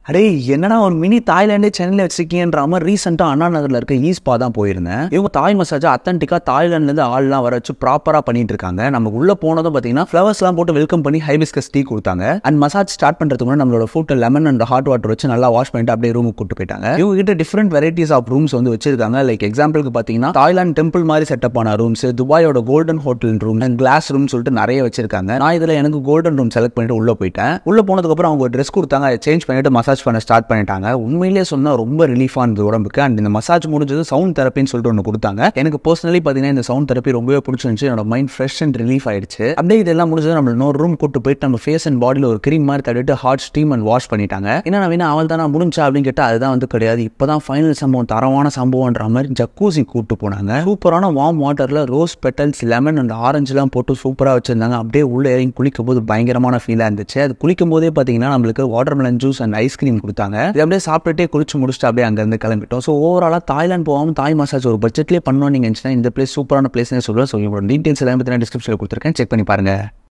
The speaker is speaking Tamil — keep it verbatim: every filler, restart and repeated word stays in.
அடே என்னடா ஒரு மினி தாய்லாண்டே சென்னையில் வச்சிருக்கீங்கன்ற மாதிரி ரீசெண்டாக அண்ணா நகரில் இருக்க ஈஸ்பா தான் போயிருந்தேன். இவங்க தாய் மசாஜ் அத்தன்டிக்காக தாய்லாண்ட்லேருந்து ஆள்லாம் வர வச்சு ப்ராப்பராக பண்ணிட்டு இருக்காங்க. நமக்கு உள்ள போனதும் பார்த்தீங்கன்னா ஃப்ளவர்ஸ்லாம் போட்டு வெல்கம் பண்ணி ஹைபிஸ்கஸ் டீ கொடுத்தாங்க. அண்ட் மசாஜ் ஸ்டார்ட் பண்ணுறதுக்கு முன்னாடி நம்மளோட foot lemon and hot water வச்சு நல்லா வாஷ் பண்ணிட்டு அப்படியே ரூமுக்கு கூட்டு போயிட்டாங்க. இவங்க கிட்ட டிஃப்ரெண்ட் வெரைட்டிஸ் ஆஃப் ரூம்ஸ் வந்து வச்சிருக்காங்க. லைக் எக்ஸாம்பிளுக்கு பார்த்தீங்கன்னா தாய்லாந்து டெம்பிள் மாதிரி செட்டப் ஆன ரூம்ஸ், துபாயோட golden hotel room and glass room சொல்லிட்டு நிறைய வச்சிருக்காங்க. நான் இதில் எனக்கு கோல்டன் ரூம் செலக்ட் பண்ணிட்டு உள்ள போயிட்டேன். உள்ள போனதுக்கு அப்புறம் அவங்க ட்ரெஸ் கொடுத்தாங்க, அதை சேஞ்ச் பண்ணிட்டு மசாஜ் பண்ண ஸ்டார்ட் பண்ணிட்டாங்க. உண்மையிலேயே சொன்னா ரொம்ப ரிலீஃபா இருந்தது உடம்புக்கு. அண்ட் இந்த மசாஜ் முடிஞ்சது சவுண்ட் தெரப்பின்னு சொல்லிட்டு ஒன்று கொடுத்தாங்க. எனக்கு பர்சனலி பார்த்தீங்கன்னா இந்த சவுண்ட் தெரப்பி ரொம்பவே பிடிச்சிருந்துச்சு. என்னோட மைண்ட் ஃப்ரெஷ் அண்ட் ரிலீஃப் ஆயிடுச்சு. அப்படியே இதெல்லாம் முடிஞ்சது நம்ம இன்னொரு ரூம் கூட்டு போயிட்டு நம்ம ஃபேஸ் அண்ட் பாடியில் ஒரு கிரீம் மாதிரி தடவிட்டு ஹாட் ஸ்டீம் அண்ட் வாஷ் பண்ணிட்டாங்க. என்ன வேணா அவள் தான் முடிஞ்சா அப்படின்னு கேட்டால் அதுதான் வந்து கிடையாது. இப்போதான் ஃபைனல் சம்பவம், தரமான சம்பவம்ன்ற மாதிரி ஜக்கூசி கூட்டு போனாங்க. சூப்பரான வார்ம் வாட்டர்ல ரோஸ் பெட்டல்ஸ், லெமன் அண்ட் ஆரஞ்சுலாம் போட்டு சூப்பராக வச்சிருந்தாங்க. அப்படியே உள்ள இறங்கி குளிக்கும் போது பயங்கரமான ஃபீலாக இருந்துச்சு. அது குளிக்கும் போதே பார்த்தீங்கன்னா நம்மளுக்கு வாட்டர்மெலன் ஜூஸ் அண்ட் ஐஸ்கிரீம் கொடுத்தாங்க. அப்படியே சாப்பிட்டுட்டே குளிச்சு முடிச்சுட்டு அப்படியே அங்கேருந்து கிளம்பிட்டோம். ஸோ ஓவராலாக தாய்லாந்து போகாமல் தாய் மசாஜ் ஒரு பட்ஜெட்லேயே பண்ணணும் நீங்கள் இந்த பிளேஸ் சூப்பரான பிளேஸ்னே சொல்லுவேன். ஸோ இவங்களோட டீட்டெயில்ஸ் எல்லாம் பற்றி நான் டிஸ்கிரிப்ஷனில் கொடுத்துருக்கேன், செக் பண்ணி பாருங்க.